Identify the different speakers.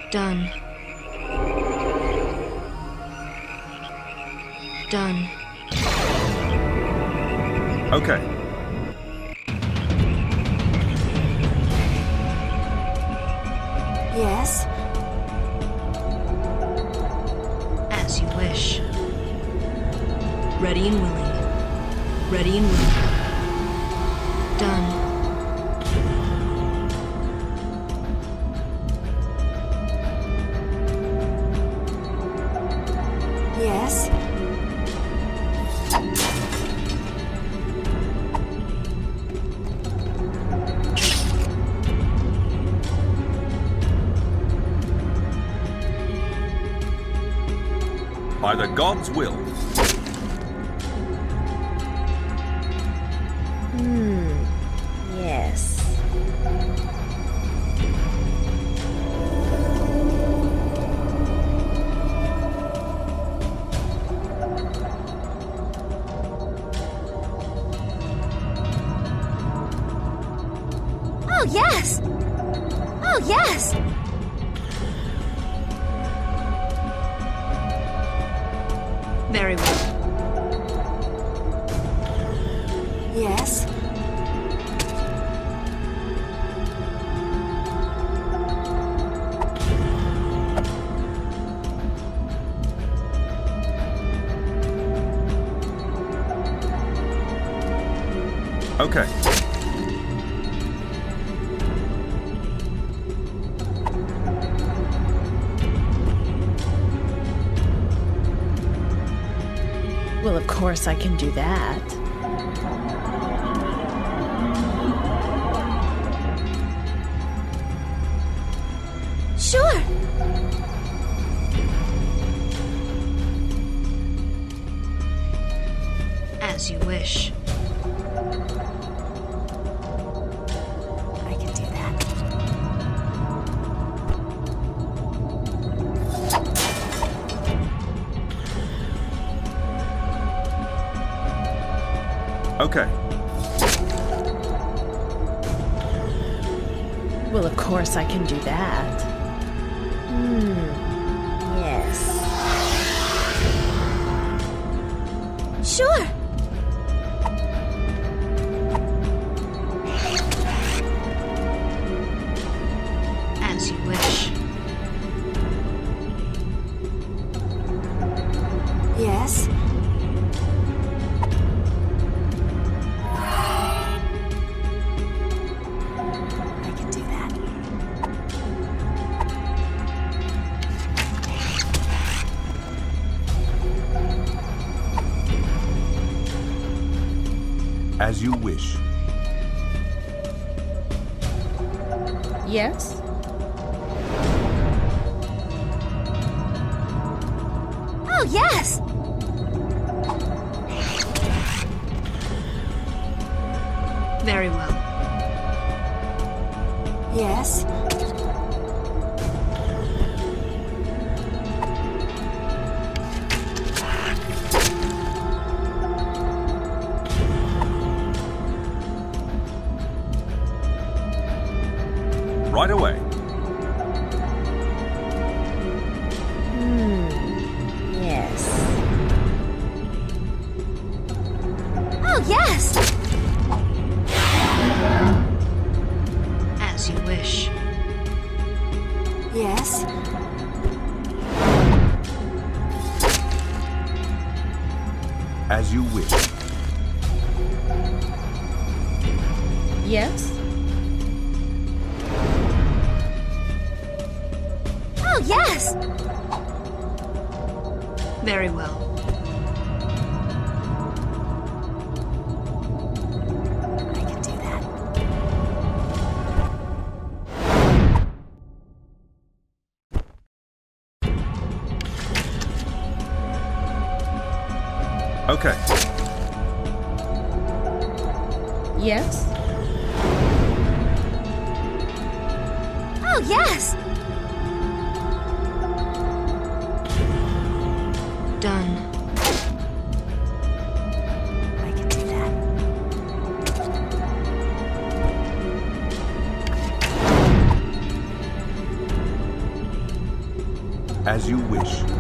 Speaker 1: Done. Done.
Speaker 2: Okay.
Speaker 3: Yes?
Speaker 1: As you wish. Ready and willing. Ready and willing. Done.
Speaker 3: Yes?
Speaker 2: By the gods' will.
Speaker 3: Yes. Oh, yes! Oh, yes!
Speaker 1: Very well.
Speaker 3: Yes?
Speaker 2: Okay.
Speaker 4: Well, of course I can do that.
Speaker 3: Sure!
Speaker 1: As you wish.
Speaker 3: I can do that.
Speaker 2: Okay.
Speaker 4: Well, of course I can do that.
Speaker 3: Yes. Sure!
Speaker 1: As you wish.
Speaker 3: Yes? I can do that.
Speaker 2: As you wish.
Speaker 4: Yes?
Speaker 3: Oh, yes!
Speaker 1: Very well.
Speaker 3: Yes?
Speaker 2: Right away.
Speaker 3: Yes. Oh, yes!
Speaker 1: As you wish.
Speaker 3: Yes?
Speaker 2: As you wish.
Speaker 4: Yes?
Speaker 3: Oh, yes!
Speaker 1: Very well.
Speaker 3: I can do that.
Speaker 2: Okay.
Speaker 4: Yes?
Speaker 3: Oh, yes!
Speaker 1: Done.
Speaker 3: I can do that.
Speaker 2: As you wish.